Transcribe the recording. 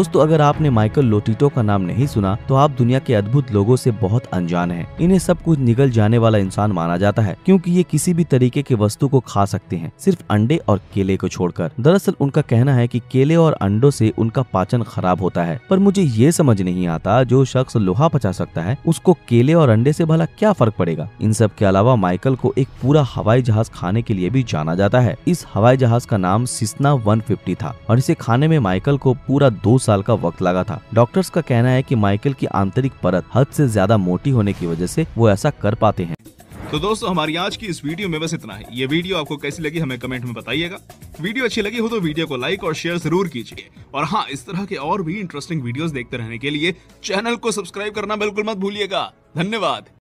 दोस्तों, अगर आपने माइकल लोटिटो का नाम नहीं सुना तो आप दुनिया के अद्भुत लोगों से बहुत अनजान हैं। इन्हें सब कुछ निगल जाने वाला इंसान माना जाता है क्योंकि ये किसी भी तरीके की वस्तु को खा सकते हैं, सिर्फ अंडे और केले को छोड़कर। दरअसल उनका कहना है कि केले और अंडों से उनका पाचन खराब होता है। पर मुझे ये समझ नहीं आता, जो शख्स लोहा पचा सकता है उसको केले और अंडे से भला क्या फर्क पड़ेगा। इन सब के अलावा माइकल को एक पूरा हवाई जहाज खाने के लिए भी जाना जाता है। इस हवाई जहाज का नाम सिस्ना 150 था और इसे खाने में माइकल को पूरा 2 साल का वक्त लगा था। डॉक्टर्स का कहना है कि माइकल की आंतरिक परत हद से ज्यादा मोटी होने की वजह से वो ऐसा कर पाते हैं। तो दोस्तों, हमारी आज की इस वीडियो में बस इतना ही। ये वीडियो आपको कैसी लगी हमें कमेंट में बताइएगा। वीडियो अच्छी लगी हो तो वीडियो को लाइक और शेयर जरूर कीजिए। और हाँ, इस तरह के और भी इंटरेस्टिंग वीडियोस देखते रहने के लिए चैनल को सब्सक्राइब करना बिल्कुल मत भूलिएगा। धन्यवाद।